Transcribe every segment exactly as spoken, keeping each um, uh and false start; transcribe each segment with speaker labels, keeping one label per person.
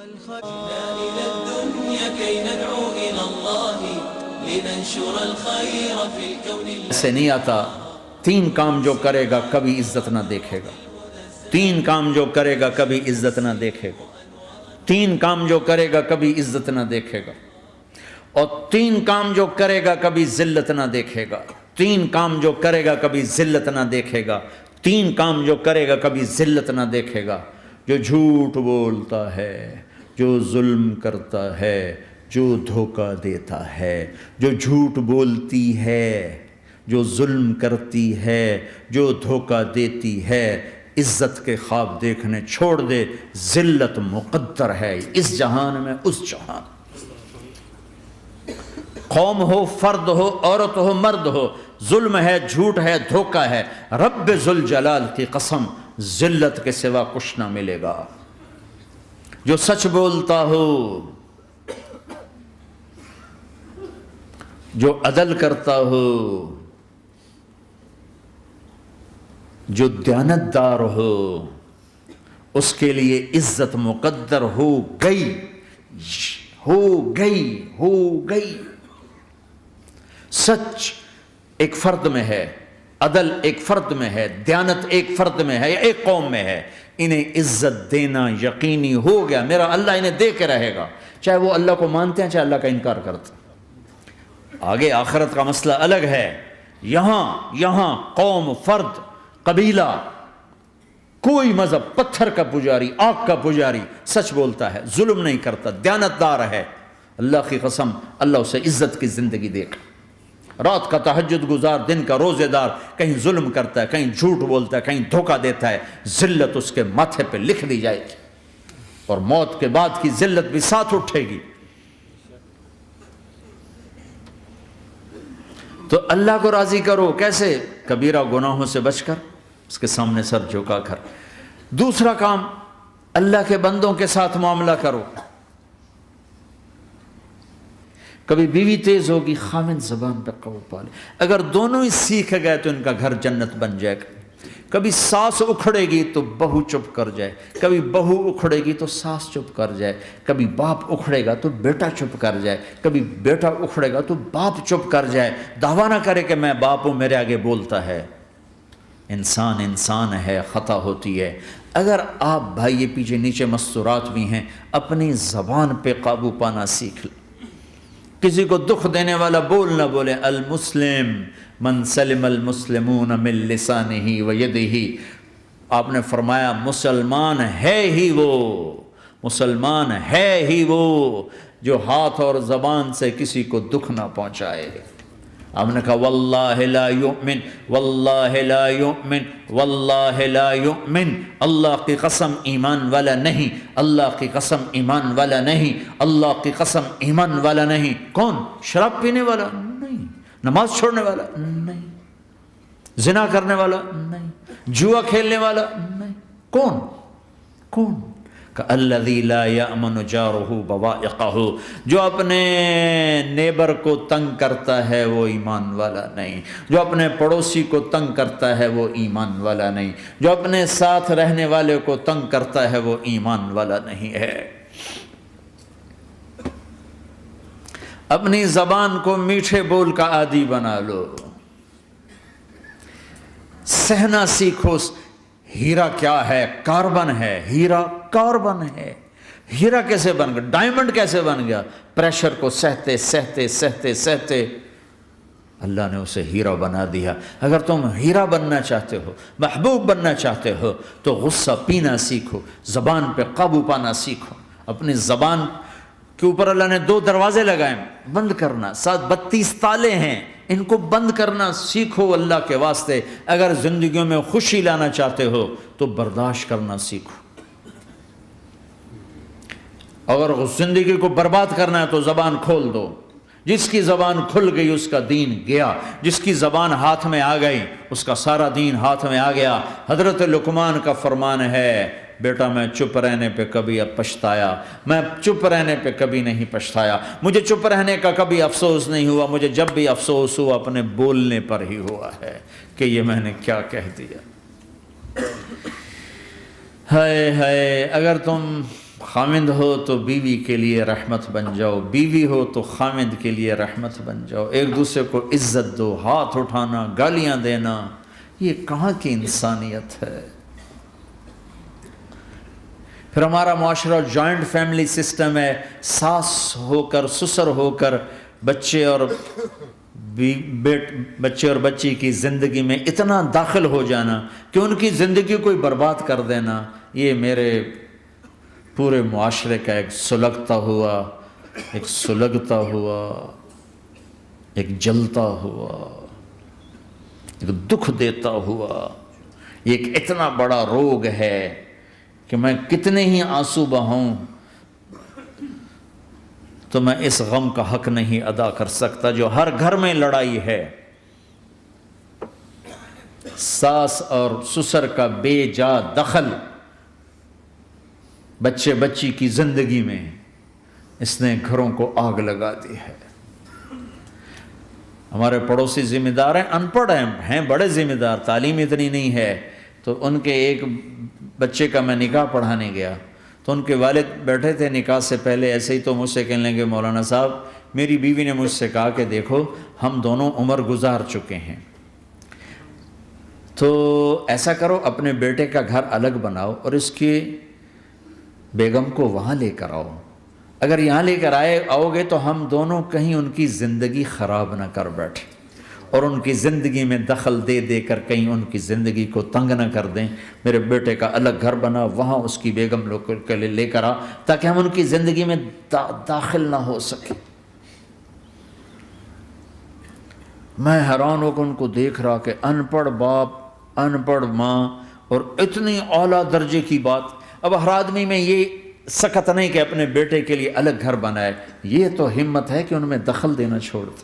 Speaker 1: إلى الدنيا كي ندعو إلى الله لننشر الخير في الكون.
Speaker 2: سے نہیں آتا. تین کام جو کرے گا کبھی عزت نہ دیکھے گا. تین کام جو کرے گا کبھی عزت نہ دیکھے گا. تین کام جو کرے گا کبھی عزت نہ دیکھے گا. اور تین کام جو کرے گا کبھی ذلت نہ دیکھے گا. تین کام جو کرے گا کبھی ذلت نہ دیکھے گا. تین کام جو کرے گا کبھی ذلت نہ دیکھے گا. جو جھوٹ بولتا ہے، جو ظلم کرتا ہے، جو دھوکہ دیتا ہے، جو جھوٹ بولتی ہے، جو ظلم کرتی ہے، جو دھوکہ دیتی ہے، عزت کے خواب دیکھنے چھوڑ دے. ذلت مقدر ہے اس جہان میں اس جہان. قوم ہو، فرد ہو، عورت ہو، مرد ہو، ظلم ہے، جھوٹ ہے، دھوکہ ہے، رب ذوالجلال کی قسم ذلت کے سوا کچھ نہ ملے گا. جو سچ بولتا ہو، جو عدل کرتا ہو، جو دیانتدار ہو، اس کے لیے عزت مقدر ہو گئی ہو گئی ہو گئی. سچ ایک فرد میں ہے، عدل ایک فرد میں ہے، دیانت ایک فرد میں ہے یا ایک قوم میں ہے. انہیں عزت دینا یقینی ہو گیا. میرا اللہ انہیں دے کے رہے گا، چاہے وہ اللہ کو مانتے ہیں چاہے اللہ کا انکار کرتے ہیں. آگے آخرت کا مسئلہ الگ ہے. یہاں یہاں قوم، فرد، قبیلہ، کوئی مذہب، پتھر کا پجاری، آگ کا پجاری سچ بولتا ہے، ظلم نہیں کرتا، دیانتدار ہے، اللہ کی قسم اللہ اسے عزت کی زندگی دے گا. رات کا تہجد گزار، دن کا روزے دار، کہیں ظلم کرتا ہے، کہیں جھوٹ بولتا ہے، کہیں دھوکہ دیتا ہے، ذلت اس کے ماتھے پہ لکھ دی جائے گی اور موت کے بعد کی ذلت بھی ساتھ اٹھے گی. تو اللہ کو راضی کرو. کیسے؟ کبیرہ گناہوں سے بچ کر، اس کے سامنے سر جھکا کر. دوسرا کام، اللہ کے بندوں کے ساتھ معاملہ کرو. کبھی بیوی تیز ہوگی، خامن زبان پہ قابو پا لے. اگر دونوں ہی سیکھ گئے تو ان کا گھر جنت بن جائے گا. کبھی ساس اکھڑے گی تو بہو چپ کر جائے، کبھی بہو اکھڑے گی تو ساس چپ کر جائے، کبھی باپ اکھڑے گا تو بیٹا چپ کر جائے، کبھی بیٹا اکھڑے گا تو باپ چپ کر جائے. دعویٰ نہ کرے کہ میں باپ ہوں، میرے آگے بولتا ہے. انسان انسان ہے، خطا ہوتی ہے. اگر آپ بھائی یہ پیچھے نیچے مستورات بھی ہیں، اپنی زبان پہ قابو پانا سیکھ لیں. کسی کو دکھ دینے والا بول نہ بولے. المسلم من سلم المسلمون من لسانہ و یدہ. آپ نے فرمایا مسلمان ہے ہی وہ، مسلمان ہے ہی وہ جو ہاتھ اور زبان سے کسی کو دکھ نہ پہنچائے. آپ نے کہا واللہ لا یؤمن، واللہ لا یؤمن، واللہ لا یؤمن. اللہ کی قسم ایمان والا نہیں، اللہ کی قسم ایمان والا نہیں، اللہ کی قسم ایمان والا نہیں. کون؟ شراب پینے والا نہیں، نماز چھوڑنے والا نہیں، زنا کرنے والا نہیں، جوا کھیلنے والا نہیں. کون؟ کون؟ الذی لا یأمن جارہ بوائقہ. جو اپنے نیبر کو تنگ کرتا ہے وہ ایمان والا نہیں، جو اپنے پڑوسی کو تنگ کرتا ہے وہ ایمان والا نہیں، جو اپنے ساتھ رہنے والے کو تنگ کرتا ہے وہ ایمان والا نہیں ہے. اپنی زبان کو میٹھے بول کا عادی بنا لو، سہنا سیکھو. ہیرا کیا ہے؟ کاربن ہے. ہیرا کاربن ہے. ہیرا کیسے بن گیا؟ ڈائمنڈ کیسے بن گیا؟ پریشر کو سہتے سہتے سہتے سہتے اللہ نے اسے ہیرا بنا دیا. اگر تم ہیرا بننا چاہتے ہو، محبوب بننا چاہتے ہو، تو غصہ پینا سیکھو، زبان پہ قابو پانا سیکھو. اپنی زبان کے اوپر اللہ نے دو دروازے لگائے، بند کرنا. ساتھ بتیس تالے ہیں، ان کو بند کرنا سیکھو اللہ کے واسطے. اگر زندگیوں میں خوشی لانا چاہتے ہو تو برداشت کرنا سیکھو. اگر زندگی کو برباد کرنا ہے تو زبان کھول دو. جس کی زبان کھل گئی اس کا دین گیا، جس کی زبان ہاتھ میں آ گئی اس کا سارا دین ہاتھ میں آ گیا. حضرت لقمان کا فرمان ہے، بیٹا میں چپ رہنے پہ کبھی اب پچھتایا، میں چپ رہنے پہ کبھی نہیں پچھتایا، مجھے چپ رہنے کا کبھی افسوس نہیں ہوا. مجھے جب بھی افسوس ہوا اپنے بولنے پر ہی ہوا ہے کہ یہ میں نے کیا کہہ دیا. ہائے ہائے، اگر تم خامند ہو تو بیوی کے لیے رحمت بن جاؤ، بیوی ہو تو خامند کے لیے رحمت بن جاؤ، ایک دوسرے کو عزت دو، ہاتھ اٹھانا، گالیاں دینا، یہ کہاں کی انسانیت ہے؟ پھر ہمارا معاشرہ جوائنٹ فیملی سسٹم ہے، ساس ہو کر سسر ہو کر بچے اور بیٹ بچے اور بچی کی زندگی میں اتنا داخل ہو جانا کہ ان کی زندگی کوئی برباد کر دینا، یہ میرے پورے معاشرے کا ایک سلگتا ہوا ایک سلگتا ہوا ایک جلتا ہوا ایک دکھ دیتا ہوا، یہ ایک اتنا بڑا روگ ہے کہ میں کتنے ہی آنسو بہاؤں تو میں اس غم کا حق نہیں ادا کر سکتا جو ہر گھر میں لڑائی ہے، ساس اور سسر کا بے جا دخل بچے بچی کی زندگی میں، اس نے گھروں کو آگ لگا دی ہے۔ ہمارے پڑوسی ذمہ دار ہیں، ان پڑھ ہیں ہیں بڑے ذمہ دار، تعلیم اتنی نہیں ہے، تو ان کے ایک بچے کا میں نکاح پڑھانے گیا تو ان کے والد بیٹھے تھے نکاح سے پہلے، ایسے ہی تو مجھ سے کہنے لگے مولانا صاحب میری بیوی نے مجھ سے کہا کہ دیکھو ہم دونوں عمر گزار چکے ہیں، تو ایسا کرو اپنے بیٹے کا گھر الگ بناؤ اور اس کی بیگم کو وہاں لے کر آؤ، اگر یہاں لے کر آئے آؤ گے تو ہم دونوں کہیں ان کی زندگی خراب نہ کر بیٹھیں اور ان کی زندگی میں دخل دے دے کر کہیں ان کی زندگی کو تنگ نہ کر دیں، میرے بیٹے کا الگ گھر بنا، وہاں اس کی بیگم لوگ کے لیے لے کر آ تاکہ ہم ان کی زندگی میں دا داخل نہ ہو سکے۔ میں حیران ہو کر ان کو دیکھ رہا کہ ان پڑھ باپ، ان پڑھ ماں، اور اتنی اعلیٰ درجے کی بات۔ اب ہر آدمی میں یہ سکت نہیں کہ اپنے بیٹے کے لیے الگ گھر بنائے، یہ تو ہمت ہے کہ ان میں دخل دینا چھوڑ دے،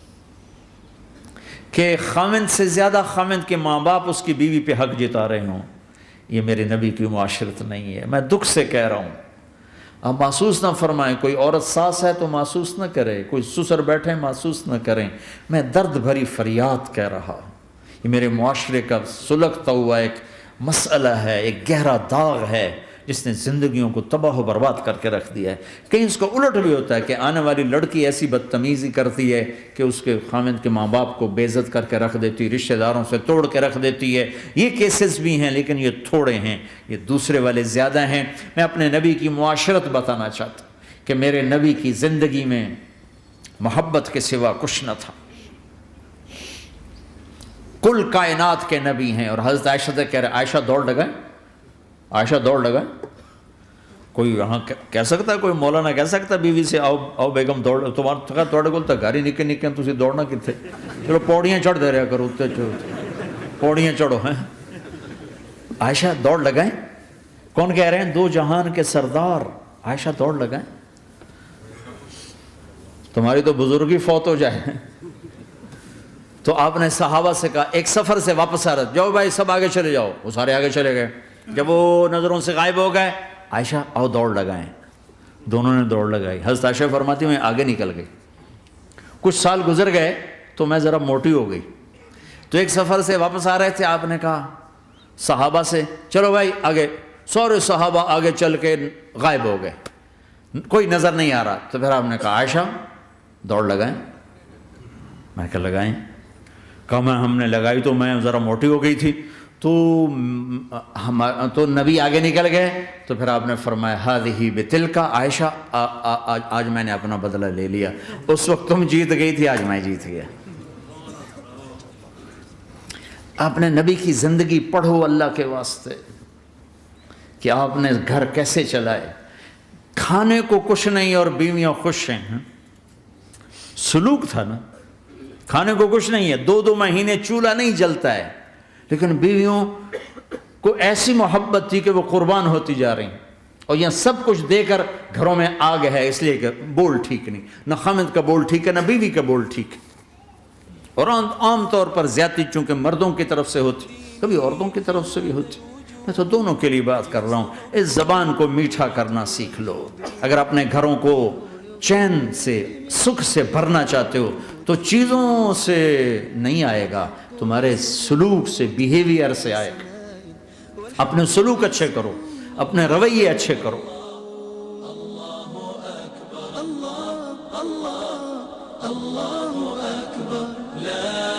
Speaker 2: کہ خامند سے زیادہ خامند کے ماں باپ اس کی بیوی پہ حق جتا رہے ہوں، یہ میرے نبی کی معاشرت نہیں ہے۔ میں دکھ سے کہہ رہا ہوں، اب محسوس نہ فرمائیں، کوئی عورت ساس ہے تو محسوس نہ کرے، کوئی سسر بیٹھے محسوس نہ کریں، میں درد بھری فریاد کہہ رہا، یہ میرے معاشرے کا سلگتا ہوا ایک مسئلہ ہے، ایک گہرا داغ ہے جس نے زندگیوں کو تباہ و برباد کر کے رکھ دیا ہے۔ کہیں اس کو الٹ بھی ہوتا ہے کہ آنے والی لڑکی ایسی بدتمیزی کرتی ہے کہ اس کے خامند کے ماں باپ کو بے عزت کر کے رکھ دیتی، رشتہ داروں سے توڑ کے رکھ دیتی ہے، یہ کیسز بھی ہیں لیکن یہ تھوڑے ہیں، یہ دوسرے والے زیادہ ہیں۔ میں اپنے نبی کی معاشرت بتانا چاہتا ہوں کہ میرے نبی کی زندگی میں محبت کے سوا کچھ نہ تھا، کل کائنات کے نبی ہیں۔ اور حضرت عائشہ سے کہہ رہے عائشہ دوڑ لگائیں، عائشہ دوڑ لگائیں، کوئی یہاں کہہ سکتا ہے، کوئی مولانا کہہ سکتا ہے بیوی سے آؤ آؤ بیگم دوڑ، تمہارا توڑے کو گاڑی نکے نکے تھی دوڑنا کتنے، چلو پوڑیاں چڑھ دے رہا کرو، پوڑیاں چڑھو ہیں۔ عائشہ دوڑ لگائیں، کون کہہ رہے ہیں؟ دو جہان کے سردار عائشہ دوڑ لگائیں، تمہاری تو بزرگی فوت ہو جائے۔ تو آپ نے صحابہ سے کہا، ایک سفر سے واپس آ رہا، جاؤ بھائی سب آگے چلے جاؤ، وہ سارے آگے چلے گئے، جب وہ نظروں سے غائب ہو گئے، عائشہ آؤ دوڑ لگائیں، دونوں نے دوڑ لگائی۔ حضرت عائشہ فرماتی میں آگے نکل گئی، کچھ سال گزر گئے تو میں ذرا موٹی ہو گئی، تو ایک سفر سے واپس آ رہے تھے، آپ نے کہا صحابہ سے چلو بھائی آگے، سورے صحابہ آگے چل کے غائب ہو گئے، کوئی نظر نہیں آ رہا، تو پھر آپ نے کہا عائشہ دوڑ لگائیں، میں کہا لگائیں، کہا میں ہم نے لگائی تو میں ذرا موٹی ہو گئی تھی، تو ہم تو نبی آگے نکل گئے، تو پھر آپ نے فرمایا ہذہ بتلک عائشہ، آج میں نے اپنا بدلہ لے لیا، اس وقت تم جیت گئی تھی، آج میں جیت گیا۔ آپ نے نبی کی زندگی پڑھو اللہ کے واسطے کہ آپ نے گھر کیسے چلائے، کھانے کو کچھ نہیں اور بیویاں خوش ہیں، سلوک تھا نا، کھانے کو کچھ نہیں ہے، دو دو مہینے چولہا نہیں جلتا ہے، لیکن بیویوں کو ایسی محبت تھی کہ وہ قربان ہوتی جا رہی ہیں، اور یہاں سب کچھ دے کر گھروں میں آگ ہے، اس لیے کہ بول ٹھیک نہیں، نہ خامد کا بول ٹھیک ہے نہ بیوی کا بول ٹھیک ہے، اور عام طور پر زیادتی چونکہ مردوں کی طرف سے ہوتی، کبھی عورتوں کی طرف سے بھی ہوتی، میں تو دونوں کے لیے بات کر رہا ہوں۔ اس زبان کو میٹھا کرنا سیکھ لو، اگر اپنے گھروں کو چین سے سکھ سے بھرنا چاہتے ہو تو چیزوں سے نہیں آئے گا، تمہارے سلوک سے، بیہیویئر سے آئے گا۔ اپنے سلوک اچھے کرو، اپنے رویے اچھے کرو۔
Speaker 1: الله الله الله أكبر لا